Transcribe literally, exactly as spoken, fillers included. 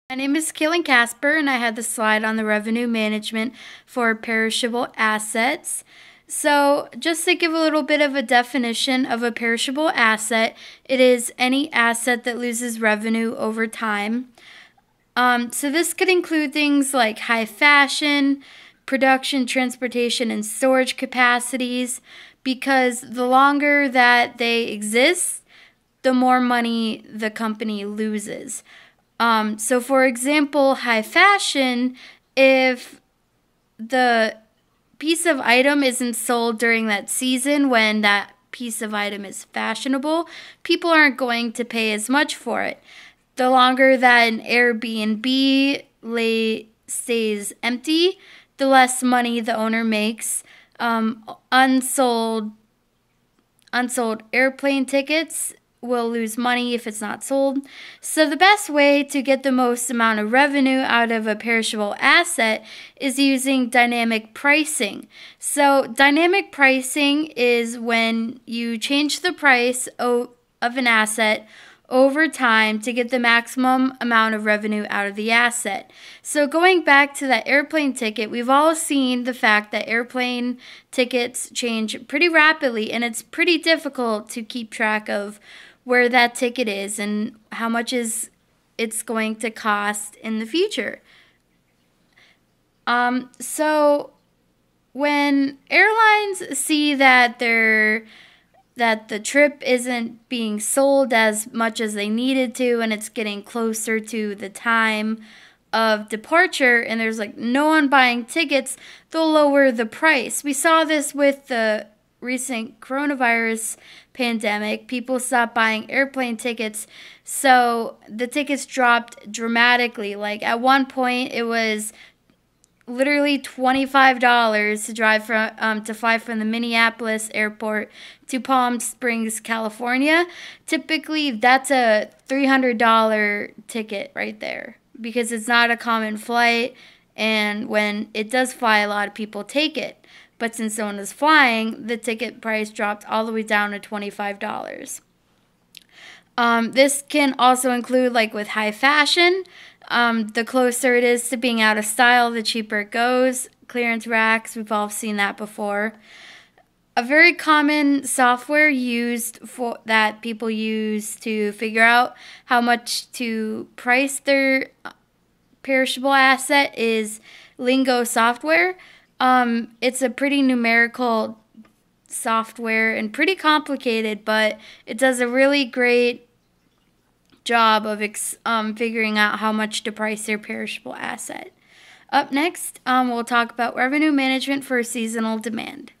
My name is Kaylin Casper, and I had the slide on the revenue management for perishable assets. So just to give a little bit of a definition of a perishable asset, it is any asset that loses revenue over time. Um, so this could include things like high fashion, production, transportation, and storage capacities, because the longer that they exist, the more money the company loses. Um, so for example, high fashion, if the piece of item isn't sold during that season when that piece of item is fashionable, people aren't going to pay as much for it. The longer that an Airbnb lay, stays empty, the less money the owner makes. Um, unsold, unsold airplane tickets will lose money if it's not sold. So the best way to get the most amount of revenue out of a perishable asset is using dynamic pricing. So dynamic pricing is when you change the price of an asset over time to get the maximum amount of revenue out of the asset. So going back to that airplane ticket, we've all seen the fact that airplane tickets change pretty rapidly, and it's pretty difficult to keep track of where that ticket is and how much is it's going to cost in the future. Um, so when airlines see that they're that the trip isn't being sold as much as they needed to, and it's getting closer to the time of departure, and there's like no one buying tickets, they'll lower the price. We saw this with the recent coronavirus pandemic. People stopped buying airplane tickets, so the tickets dropped dramatically. Like at one point, it was literally twenty-five dollars to drive from um, to fly from the Minneapolis airport to Palm Springs, California. Typically, that's a three hundred dollars ticket right there because it's not a common flight, and when it does fly, a lot of people take it. But since no one is flying, the ticket price dropped all the way down to twenty-five dollars. Um, this can also include, like with high fashion, um, the closer it is to being out of style, the cheaper it goes. Clearance racks, we've all seen that before. A very common software used for that people use to figure out how much to price their perishable asset is Lingo software. Um, it's a pretty numerical software and pretty complicated, but it does a really great job of ex um, figuring out how much to price your perishable asset. Up next, um, we'll talk about revenue management for seasonal demand.